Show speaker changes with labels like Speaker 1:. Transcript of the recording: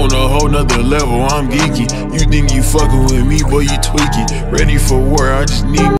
Speaker 1: on a whole nother level, I'm geeky. You think you fucking with me, boy, you tweaky. Ready for war, I just need